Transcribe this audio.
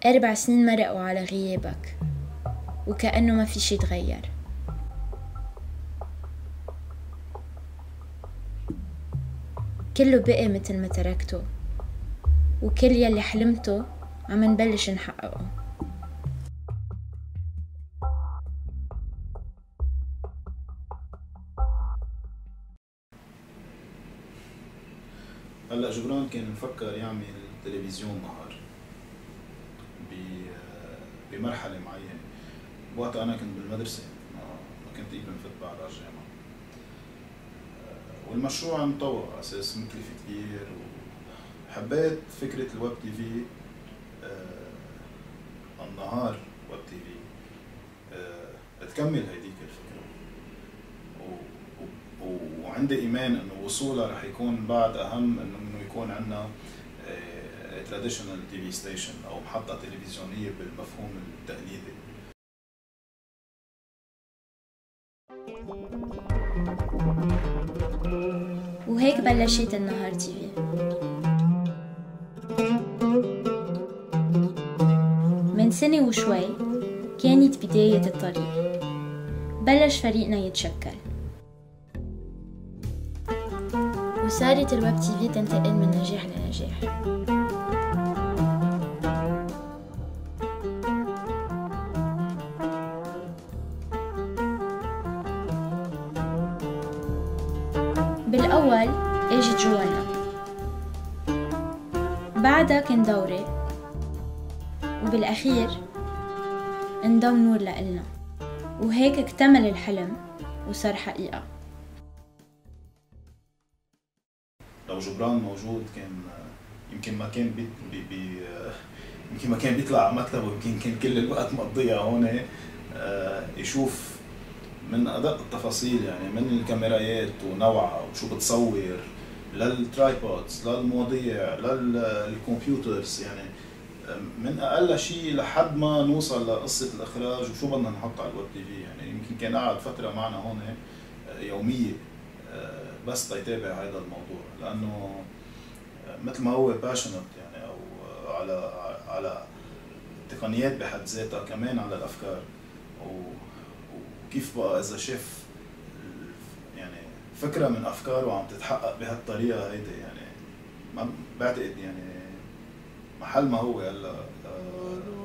4 سنين مرقوا على غيابك وكأنه ما في شي تغير. كله بقي مثل ما تركته، وكل يلي حلمته عم نبلش نحققه. هلا جبران كان مفكر يعمل تلفزيون نهار بمرحله معينه. بوقتها انا كنت بالمدرسه، ما كنت ايبن فت بعد على الجامعه، والمشروع عم يتطور على اساس مكلف كثير، وحبيت فكره الويب تي في، النهار ويب تي في تكمل هيديك الفكره، وعندي ايمان انه وصولها رح يكون بعد اهم انه يكون عندنا تراديشنال تي في ستيشن او محطه تلفزيونيه بالمفهوم التقليدي. وهيك بلشت النهار تي في. من سنة وشوي كانت بداية الطريق، بلش فريقنا يتشكل، وصارت الويب تي في تنتقل من نجاح لنجاح. بالأول اجت جوانا، بعدها كان دوري، وبالأخير انضم نور لإلنا، وهيك اكتمل الحلم وصار حقيقة. لو جبران موجود كان يمكن ما كان يمكن ما كان بيطلع على مكتبه، يمكن كان كل الوقت مقضيها هون يشوف من ادق التفاصيل، يعني من الكاميرايات ونوعها وشو بتصور، للترايبودز، للمواضيع، للكمبيوترز، يعني من اقل شيء لحد ما نوصل لقصه الاخراج وشو بدنا نحط على الويب تي في. يعني يمكن كان قاعد فتره معنا هون يوميه بس تيتابع هذا الموضوع، لانه مثل ما هو باشنت يعني، او على التقنيات بحد ذاتها، كمان على الافكار، وكيف بقى اذا شاف يعني فكره من افكاره عم تتحقق بهالطريقه هيدي، يعني ما بعتقد يعني محل ما هو هلا